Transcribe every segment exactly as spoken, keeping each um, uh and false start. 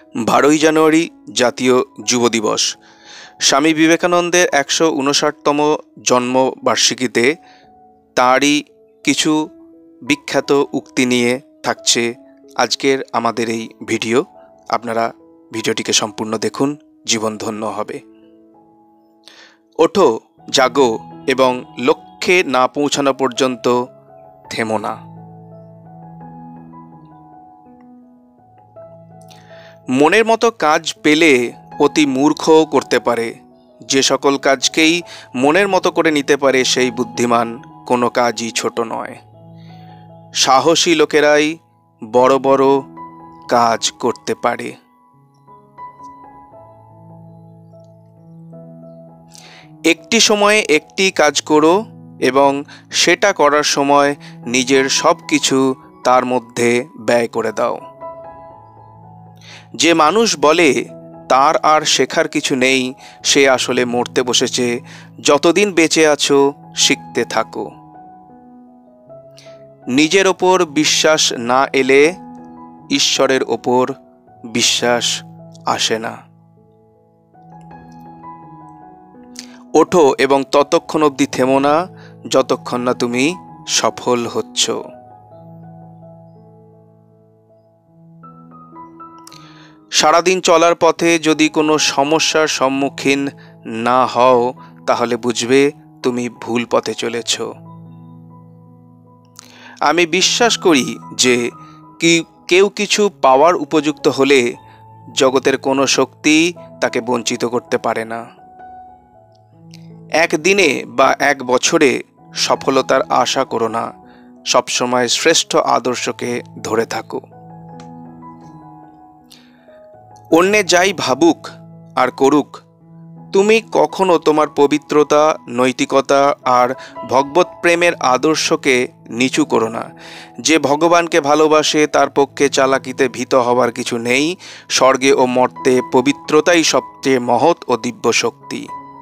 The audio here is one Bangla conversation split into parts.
বারোই জানুয়ারি জাতীয় যুব দিবস। স্বামী বিবেকানন্দের একশো উনষাটতম জন্মবার্ষিকীতে তাঁরই কিছু বিখ্যাত উক্তি নিয়ে থাকছে আজকের আমাদের এই ভিডিও। আপনারা ভিডিওটিকে সম্পূর্ণ দেখুন, জীবন ধন্য হবে। ওঠো, জাগো এবং লক্ষ্যে না পৌঁছানো পর্যন্ত থেমো না। মনের মতো কাজ পেলে অতি মূর্খও করতে পারে। যে সকল কাজকেই মনের মতো করে নিতে পারে সেই বুদ্ধিমান, কোনো কাজই ছোট নয়। সাহসী লোকেরাই বড় বড় কাজ করতে পারে। একটি সময়ে একটি কাজ করো এবং সেটা করার সময় নিজের সব কিছু তার মধ্যে ব্যয় করে দাও। যে মানুষ বলে তার আর শেখার কিছু নেই, সে আসলে মরতে বসেছে। যতদিন বেঁচে আছো শিখতে থাকো। নিজের ওপর বিশ্বাস না এলে ঈশ্বরের ওপর বিশ্বাস আসে না। ওঠো এবং ততক্ষণ অবধি থেমো না যতক্ষণ না তুমি সফল হচ্ছ। সারাদিন চলার পথে যদি কোনো সমস্যার সম্মুখীন না হও, তাহলে বুঝবে তুমি ভুল পথে চলেছ। আমি বিশ্বাস করি যে কি কেউ কিছু পাওয়ার উপযুক্ত হলে জগতের কোনো শক্তি তাকে বঞ্চিত করতে পারে না। একদিনে বা এক বছরে সফলতার আশা করো না, সবসময় শ্রেষ্ঠ আদর্শকে ধরে থাকো। অন্যে যাই ভাবুক আর করুক, তুমি কখনো তোমার পবিত্রতা, নৈতিকতা আর ভগবত প্রেমের আদর্শকে নিচু করো না। যে ভগবানকে ভালোবাসে তার পক্ষে চালাকিতে ভীত হওয়ার কিছু নেই। স্বর্গে ও মর্তে পবিত্রতাই সবচেয়ে মহৎ ও দিব্য শক্তি।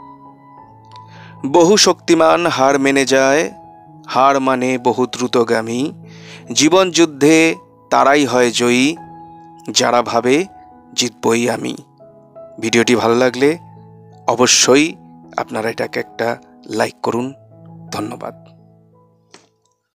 বহু শক্তিমান হার মেনে যায়, হার মানে বহু দ্রুতগামী। জীবন যুদ্ধে তারাই হয় জয়ী যারা ভাবে জিতবই আমি। ভিডিওটি ভালো লাগলে অবশ্যই আপনারা এটাকে একটা লাইক করুন। ধন্যবাদ।